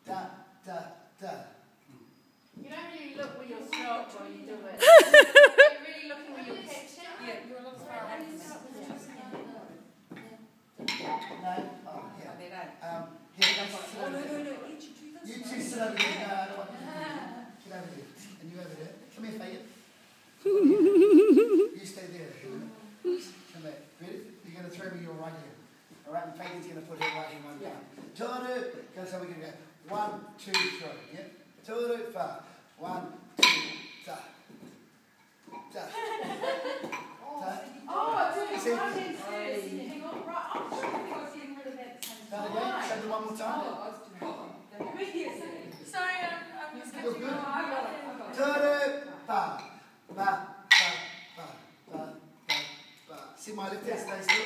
da, da, da. You don't really look where you're stopped while you do it. You're really looking where you're pitched. Yeah, you're a lot far away from it. No? Oh, yeah. Here, you two sit over there. No, I don't want you to do that. Get over there. And you over there. Come here, Faggot. You stay there. Come back. Ready? You're going to throw me your right hand. All right, and Faggot's going to put her right hand on down. Toru. Go, so we're going to go 1, 2, 3. Yeah? Toru, fa. 1, 2, da. Da. Da. Oh, it's really See? hang on, right. I'm sure I was getting rid of that. Done again? Say it one more time. Sorry, I'm just You're catching good. on. I got it. Toru, fa. Ba, ba, ba, ba, ba, ba. See my left hand stay still?